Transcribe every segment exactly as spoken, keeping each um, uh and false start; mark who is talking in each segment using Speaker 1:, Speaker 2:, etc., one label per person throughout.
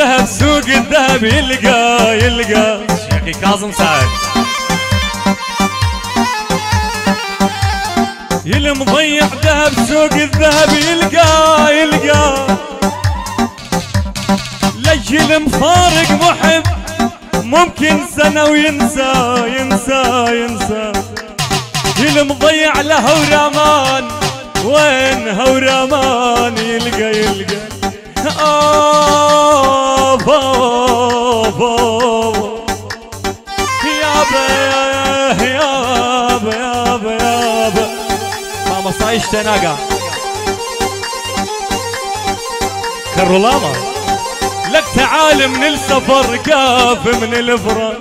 Speaker 1: ذهب سوق الذهب يلقى يلقى شيخي كاظم سعد يلمضيع ذهب سوق الذهب يلقى يلقى لجل مفارق محب ممكن سنة وينسى ينسى ينسى يلمضيع له ورامان وين هورامان يلقى يلقى آه بابا يابا يابا يابا يابا ماما صايش تناقا كرولاما لك تعال من السفر كاف من الفراق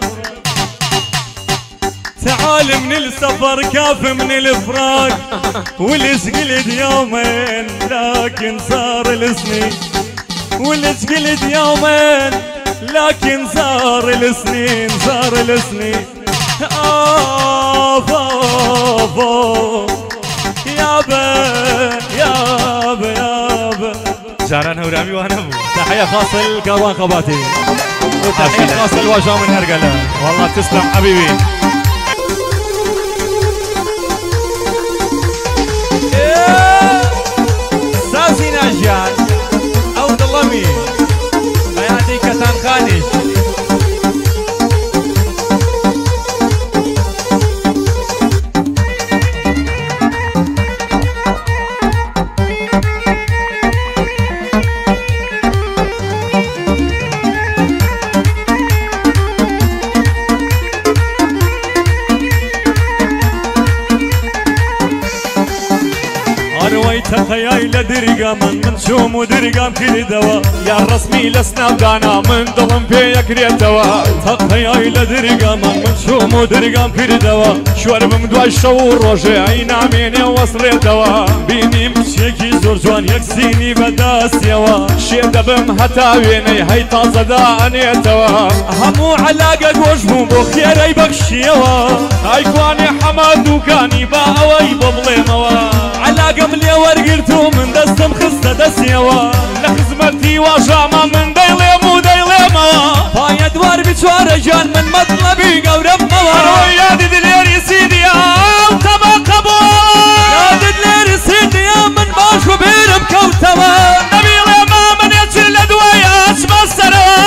Speaker 1: تعال من السفر كاف من الفراق والسقلد يومين لكن صار السنين والسقلد يومين لكن صار السنين صار السنين آه بابا يابا يابا يابا جاران هورامي وانا ابو تحية خاصة لكروان خباتي وتحية خاصة لواجهة من هرقلة والله تسلم حبيبي ساسي ناجان او ضلمي بيادي كتان خانش تخيل درقام من شوم ودرقام كل دوا يا الرسمي لسنا بدانا من ظلم فيك ريتوا تخيل درقام من شوم ودرقام كل دوا شوار بمدوا الشور رجعين عميني وصل دوا بيني مشيكي زور جوان يكسيني بداس يوا شيب دبم هتاويني هاي تازة داني توا همو علاقة وجبو بخير اي بخشيوا هاي كواني حماد وكاني باوي ببلي موا علاقة ملي ورقلتو من دستم خسته دسيوا لخزمتي وجامة من ديليم وديليما بايا دوار بچوار جان من مطلبي قورب موا رويا دي دليري سيدي او تبا قبول يا دي دليري سيدي من باش وبيرم كوتوا نبي لما من يجل لدوايا اسمى السروا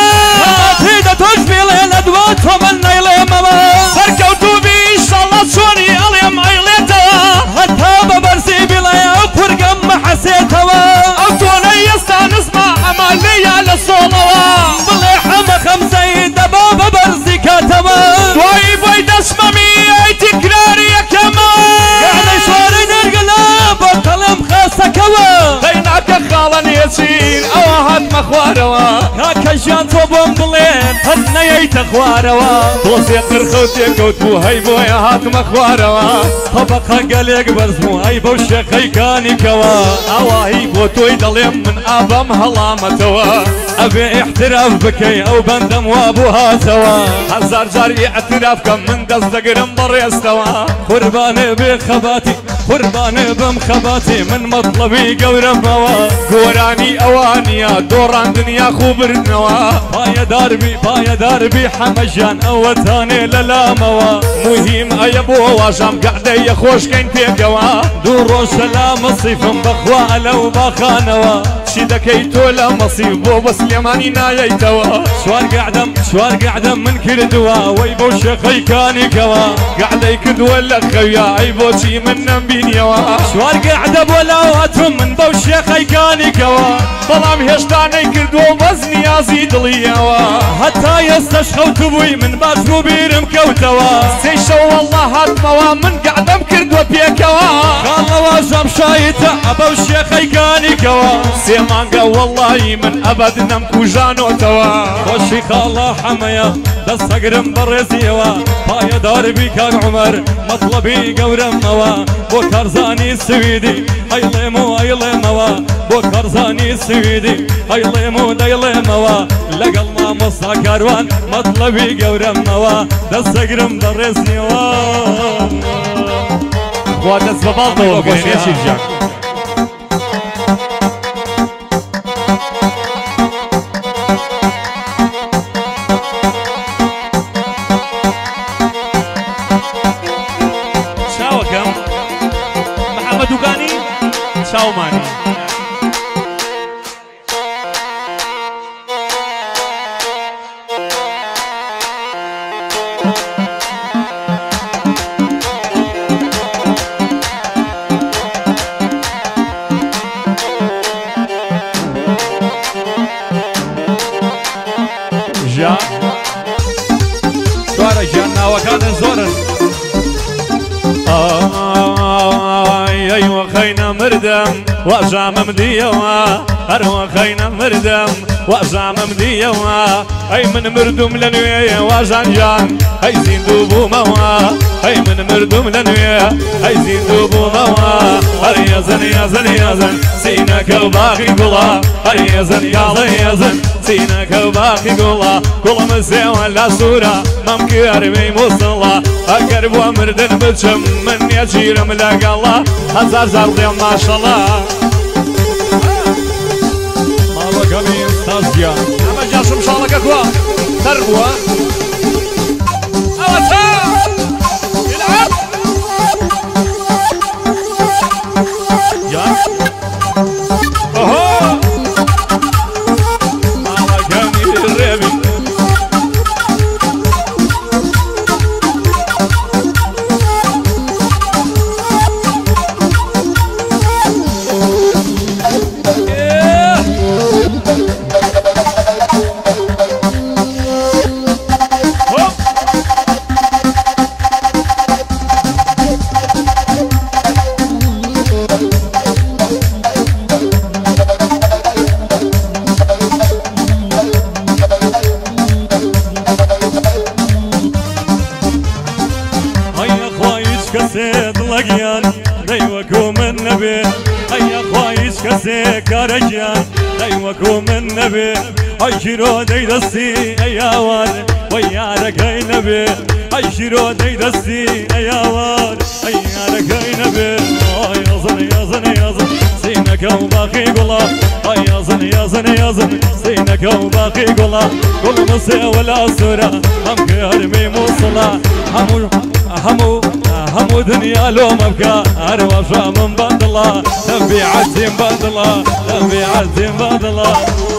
Speaker 1: تيدا تجبي لدوا تومن نيليما فركوتو بي ان شاء الله شوني اليم ايليتا حتى ببرسي بلايا وفرقم حسيتوا اوتوني يستانس مع امالي على الصولوا بلي حما خمسة دبابة برزي كاتوا واي باي دشممي اي تكراري يا كما يعني شواري نرقلا بطلم خاصة كوا بينك خالا يسير او هات مخواروا هاكا جان توبم بلين هدنا يتخواروا توسي قرخوتي كوتبو هاي بويا هات مخواروا طبقا قليق برزمو هاي بوشي خيكاني كوا اواهي بوتوي دليم من ابام هلامتوا ابي احتراف بكي او بندم وابوها سوا هزار جاري اعتراف كم من دزدقرم بريستوا قرباني بخباتي قرباني بمخباتي من مطلبي قورم موا قوراني اوانيا دوران دنيا خوبر نوا بايا داربي بايا داربي حمجان اوتاني للا موا مهم ايبو واجام قعدي يخوش كين تيقوا دورو سلام صيفم بخوا لو بخانوا شي دكيتو لا مصيب بو بس اليماني نايتوا شوار قعدم شوار قعدم من كل دوا ويبو شيخي كاني كوا قعدي كد ولا خويا عيبو شي من نبينيوا شوار قعدم ولا واتهم من بو شيخي كاني كوا بلام هشتاني كردو وزني ازيد ليوا حتى يستشخو تبوي من باجرو بيرم كوتوا سيشو والله هاتموا من قعدم كردو بيكوا قال واجم شايته ابو شيخي كاني كوا سيمانقا والله من ابد نمكو جانو توا خوشي خاله حميا دس قرم برزيوا بايا داربي كان عمر مطلبي قورم موا بو كرزاني السويدي ايلمو ايلموا بو كرزاني السويدي ايلمو ديلموا لقل ما مصا كاروان مطلبي قورم موا دس قرم برزيوا خوات اسبابالتو وقوشي يشيجاك چاومانی جا سوارە گیان ناوەکانە زۆرن ئەی وەخەینە مردم وەژامم دیەوە هەر وەخەینە مردم وەژامم دیەوە ئەی من مردوم لە نوێ واژان گیان ئەی زیندوو بوومەوە ئەی من مردوم لە نوێ ئەی زیندوو بوومەوە هەر یەزن یەزن یەزن سینەکە و باقی گوڵە هەر یەزن یاڵە یەزن سینەکە و باقی گوڵە گوڵم سێوە لە سوورە مەم کارمەی مووسڵە ئەگەر بۆ مردن بچم من نێچیرم لەگەڵە هەزار زار دێم ماشەڵە ماڵەکەمی ئستازگیان ئەمە جاشم شاڵەکە کووە تەر بووە ئەوە چا ئیلعاب جان ئۆهۆ ماڵەکەمی ڕێبی دڵەگیان دەیوەکو من نەبێ ئەیە خوا هیچ کەسێ کارەگیان دەیوەکو من نەبێ ئەی شیرۆ دەیدەستی ئەیاوان وەی یارەکەی نەبێ ئەی شیرۆ دەیدەستی ئەیاوان ئەی یارەکەی نەبێ ئەی یازن یازن یازن سینەکە و باقی گوڵە ئەی یازن یازن یازن سینەکە و باقی گوڵە گوڵم سێوە لە سوورە ئەم گەرمەی مووسڵە هەموو هەموو هەموو دنیا لۆمە بکە هەروە شامم بەدڵە دەبی عەزیم بەدڵە دەبی عەزیم بەدڵە